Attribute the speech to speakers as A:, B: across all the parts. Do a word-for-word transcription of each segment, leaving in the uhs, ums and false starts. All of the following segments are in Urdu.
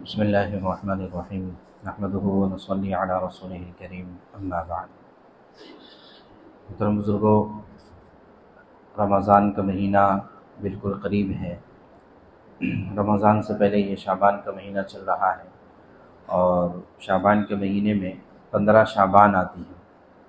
A: بسم اللہ الرحمن الرحیم نحمدہ و نصلی علی رسولہ الکریم اما بعد۔ محترم بزرگوں، رمضان کا مہینہ بالکل قریب ہے۔ رمضان سے پہلے یہ شعبان کا مہینہ چل رہا ہے اور شعبان کے مہینے میں پندرہ شعبان آتی ہے۔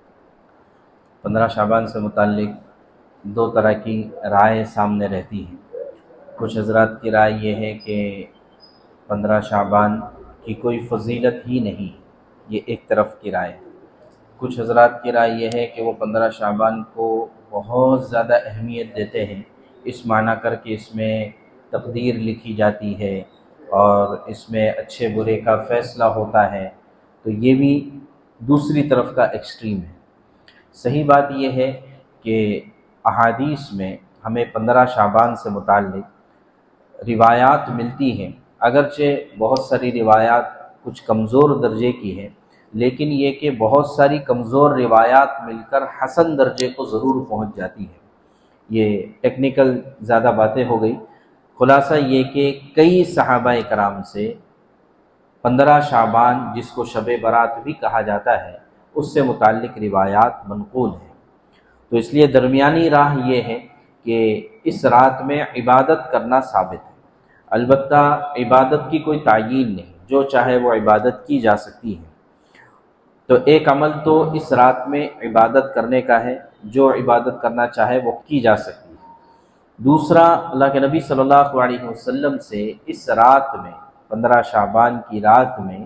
A: پندرہ شعبان سے متعلق دو طرح کی رائے سامنے رہتی ہیں۔ کچھ حضرات کی رائے یہ ہے کہ پندرہ شعبان کی کوئی فضیلت ہی نہیں، یہ ایک طرف کی رائے ہے۔ کچھ حضرات کی رائے یہ ہے کہ وہ پندرہ شعبان کو بہت زیادہ اہمیت دیتے ہیں، اس معنی کر کے اس میں تقدیر لکھی جاتی ہے اور اس میں اچھے برے کا فیصلہ ہوتا ہے، تو یہ بھی دوسری طرف کا ایکسٹریم ہے۔ صحیح بات یہ ہے کہ احادیث میں ہمیں پندرہ شعبان سے متعلق روایات ملتی ہیں، اگرچہ بہت ساری روایات کچھ کمزور درجے کی ہیں، لیکن یہ کہ بہت ساری کمزور روایات مل کر حسن درجے کو ضرور پہنچ جاتی ہے۔ یہ ٹیکنیکل زیادہ باتیں ہو گئی۔ خلاصہ یہ کہ کئی صحابہ کرام سے پندرہ شعبان، جس کو شب برات بھی کہا جاتا ہے، اس سے متعلق روایات منقول ہیں۔ تو اس لیے درمیانی راہ یہ ہے کہ اس رات میں عبادت کرنا ثابت ہے، البتہ عبادت کی کوئی تعیین نہیں، جو چاہے وہ عبادت کی جا سکتی ہے۔ تو ایک عمل تو اس رات میں عبادت کرنے کا ہے، جو عبادت کرنا چاہے وہ کی جا سکتی ہے۔ دوسرا، اللہ کے نبی صلی اللہ علیہ وسلم سے اس رات میں، پندرہ شعبان کی رات میں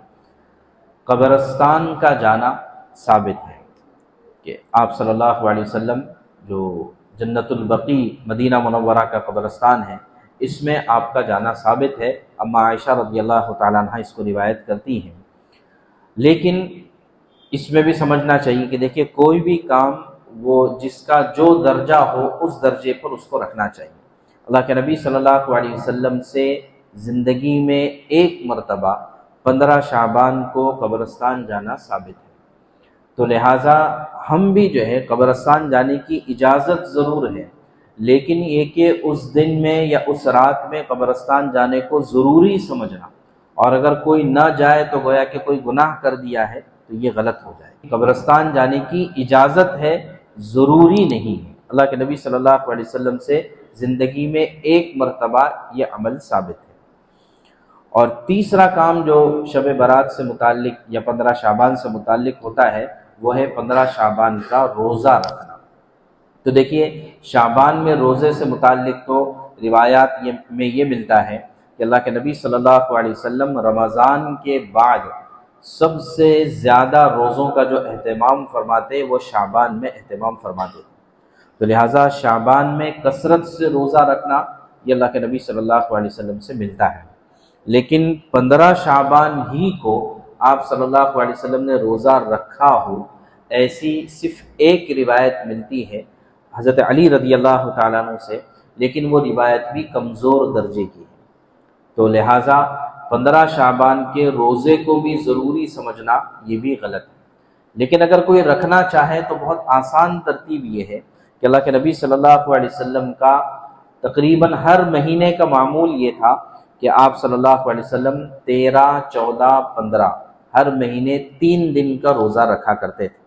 A: قبرستان کا جانا ثابت ہے کہ آپ صلی اللہ علیہ وسلم، جو جنت البقیع مدینہ منورہ کا قبرستان ہے، اس میں آپ کا جانا ثابت ہے۔ اما عائشہ رضی اللہ تعالیٰ عنہ اس کو روایت کرتی ہیں۔ لیکن اس میں بھی سمجھنا چاہیے کہ دیکھیے، کوئی بھی کام وہ جس کا جو درجہ ہو اس درجے پر اس کو رکھنا چاہیے۔ اللہ کے نبی صلی اللہ علیہ وسلم سے زندگی میں ایک مرتبہ پندرہ شعبان کو قبرستان جانا ثابت ہے، تو لہٰذا ہم بھی جو ہے قبرستان جانے کی اجازت ضرور ہے، لیکن یہ کہ اس دن میں یا اس رات میں قبرستان جانے کو ضروری سمجھنا، اور اگر کوئی نہ جائے تو گویا کہ کوئی گناہ کر دیا ہے، تو یہ غلط ہو جائے۔ قبرستان جانے کی اجازت ہے، ضروری نہیں ہے۔ اللہ کے نبی صلی اللہ علیہ وسلم سے زندگی میں ایک مرتبہ یہ عمل ثابت ہے۔ اور تیسرا کام جو شب برات سے متعلق یا پندرہ شعبان سے متعلق ہوتا ہے، وہ ہے پندرہ شعبان کا روزہ رکھنا۔ تو دیکھیے، شعبان میں روزے سے متعلق تو روایات میں یہ ملتا ہے کہ اللہ کے نبی صلی اللہ علیہ وسلم رمضان کے بعد سب سے زیادہ روزوں کا جو اہتمام فرماتے وہ شعبان میں اہتمام فرماتے، تو لہٰذا شعبان میں کثرت سے روزہ رکھنا یہ اللہ کے نبی صلی اللہ علیہ وسلم سے ملتا ہے۔ لیکن پندرہ شعبان ہی کو آپ صلی اللہ علیہ وسلم نے روزہ رکھا ہو، ایسی صرف ایک روایت ملتی ہے حضرت علی رضی اللہ تعالیٰ عنہ سے، لیکن وہ روایت بھی کمزور درجے کی ہے۔ تو لہٰذا پندرہ شعبان کے روزے کو بھی ضروری سمجھنا یہ بھی غلط ہے۔ لیکن اگر کوئی رکھنا چاہے تو بہت آسان ترتیب یہ ہے کہ اللہ کے نبی صلی اللہ علیہ وسلم کا تقریباً ہر مہینے کا معمول یہ تھا کہ آپ صلی اللہ علیہ وسلم تیرہ، چودہ، پندرہ ہر مہینے تین دن کا روزہ رکھا کرتے تھے۔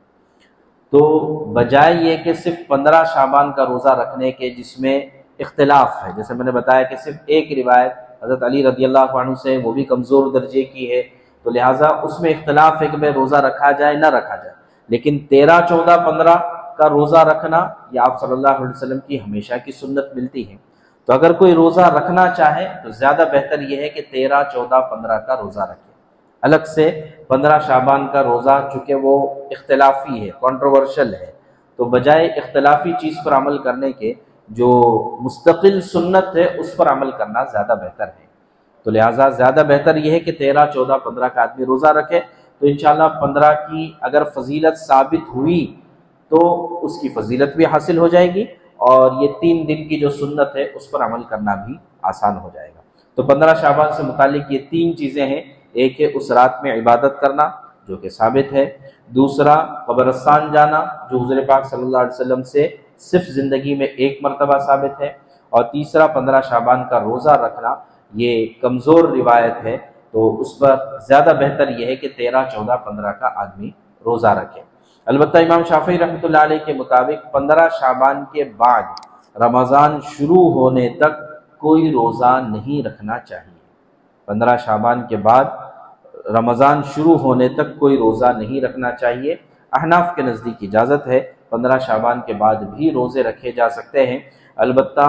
A: تو بجائے یہ کہ صرف پندرہ شعبان کا روزہ رکھنے کے، جس میں اختلاف ہے، جیسے میں نے بتایا کہ صرف ایک روایت حضرت علی رضی اللہ عنہ سے، وہ بھی کمزور درجے کی ہے، تو لہٰذا اس میں اختلاف ہے کہ بھائی روزہ رکھا جائے نہ رکھا جائے۔ لیکن تیرہ، چودہ، پندرہ کا روزہ رکھنا یہ آپ صلی اللہ علیہ وسلم کی ہمیشہ کی سنت ملتی ہے۔ تو اگر کوئی روزہ رکھنا چاہے تو زیادہ بہتر یہ ہے کہ تیرہ، چودہ، پندرہ کا روزہ رکھے۔ الگ سے پندرہ شعبان کا روزہ چونکہ وہ اختلافی ہے، کنٹروورشل ہے، تو بجائے اختلافی چیز پر عمل کرنے کے جو مستقل سنت ہے اس پر عمل کرنا زیادہ بہتر ہے۔ تو لہٰذا زیادہ بہتر یہ ہے کہ تیرہ، چودہ، پندرہ کا آدمی روزہ رکھے، تو انشاءاللہ پندرہ کی اگر فضیلت ثابت ہوئی تو اس کی فضیلت بھی حاصل ہو جائے گی، اور یہ تین دن کی جو سنت ہے اس پر عمل کرنا بھی آسان ہو جائے گا۔ تو پندرہ شعبان سے متعلق یہ تین چیزیں ہیں، ایک ہے اس رات میں عبادت کرنا جو کہ ثابت ہے، دوسرا قبرستان جانا جو حضور پاک صلی اللہ علیہ وسلم سے صرف زندگی میں ایک مرتبہ ثابت ہے، اور تیسرا پندرہ شعبان کا روزہ رکھنا یہ کمزور روایت ہے، تو اس پر زیادہ بہتر یہ ہے کہ تیرہ چودہ پندرہ کا آدمی روزہ رکھے۔ البتہ امام شافعی رحمۃ اللہ علیہ کے مطابق پندرہ شعبان کے بعد رمضان شروع ہونے تک کوئی روزہ نہیں رکھنا چاہیے۔ پندرہ شعبان کے بعد رمضان شروع ہونے تک کوئی روزہ نہیں رکھنا چاہیے۔ احناف کے نزدیک اجازت ہے، پندرہ شعبان کے بعد بھی روزے رکھے جا سکتے ہیں، البتہ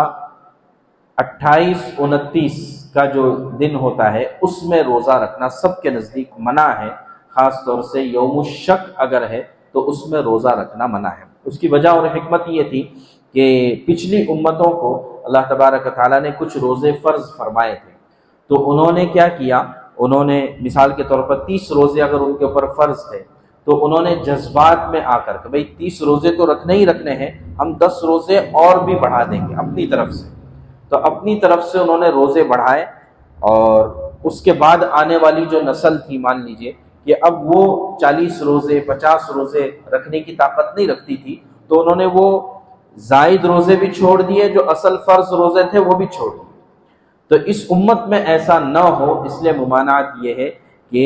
A: اٹھائیس انتیس کا جو دن ہوتا ہے اس میں روزہ رکھنا سب کے نزدیک منع ہے، خاص طور سے یوم الشک اگر ہے تو اس میں روزہ رکھنا منع ہے۔ اس کی وجہ اور حکمت یہ تھی کہ پچھلی امتوں کو اللہ تبارک و تعالیٰ نے کچھ روزے فرض فرمائے تھے، تو انہوں نے کیا کیا، انہوں نے مثال کے طور پر تیس روزے اگر ان کے اوپر فرض تھے تو انہوں نے جذبات میں آ کر کہ بھئی تیس روزے تو رکھنے ہی رکھنے ہیں، ہم دس روزے اور بھی بڑھا دیں گے اپنی طرف سے، تو اپنی طرف سے انہوں نے روزے بڑھائے، اور اس کے بعد آنے والی جو نسل تھی مان لیجئے کہ اب وہ چالیس روزے پچاس روزے رکھنے کی طاقت نہیں رکھتی تھی، تو انہوں نے وہ زائد روزے بھی چھوڑ دیے، جو اصل فرض روزے تھے وہ بھی چھوڑ دیے۔ تو اس امت میں ایسا نہ ہو، اس لیے ممانعت یہ ہے کہ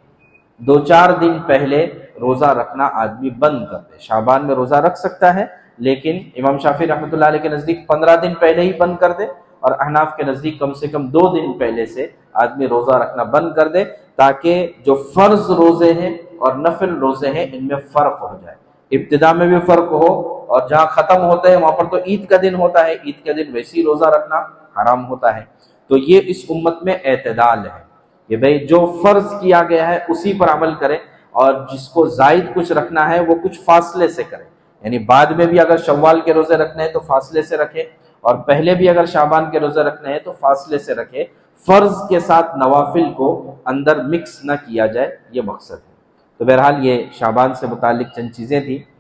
A: دو چار دن پہلے روزہ رکھنا آدمی بند کر دے۔ شعبان میں روزہ رکھ سکتا ہے، لیکن امام شافعی رحمۃ اللہ علیہ کے نزدیک پندرہ دن پہلے ہی بند کر دے، اور احناف کے نزدیک کم سے کم دو دن پہلے سے آدمی روزہ رکھنا بند کر دے، تاکہ جو فرض روزے ہیں اور نفل روزے ہیں ان میں فرق ہو جائے، ابتدا میں بھی فرق ہو، اور جہاں ختم ہوتے ہیں وہاں پر تو عید کا دن ہوتا ہے، عید کے دن ویسے ہی روزہ رکھنا حرام ہوتا ہے۔ تو یہ اس امت میں اعتدال ہے کہ بھئی جو فرض کیا گیا ہے اسی پر عمل کرے، اور جس کو زائد کچھ رکھنا ہے وہ کچھ فاصلے سے کرے، یعنی بعد میں بھی اگر شوال کے روزے رکھنے ہیں تو فاصلے سے رکھے، اور پہلے بھی اگر شعبان کے روزے رکھنے ہیں تو فاصلے سے رکھے، فرض کے ساتھ نوافل کو اندر مکس نہ کیا جائے، یہ مقصد ہے۔ تو بہرحال یہ شعبان سے متعلق چند چیزیں تھیں۔